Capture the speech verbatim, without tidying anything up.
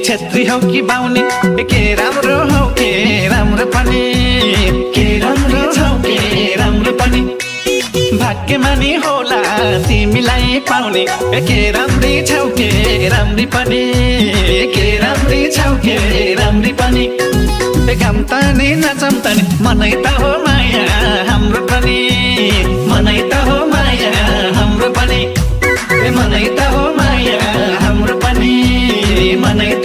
छेत्री हौ कि बाहुनी के राम्रो हौ के राम्रो पनि के राम्रो छौ के राम्रो पनि भाग्यमा नि होला तिमीलाई पाउने के राम्री छौ के राम्री पनि के राम्री छौ के राम्री पनि घाम तानी नचम तानी मनै त हो माया हाम्रो पनि मनै त हो माया हाम्रो पनि मनै त हो माया हाम्रो पनि मनै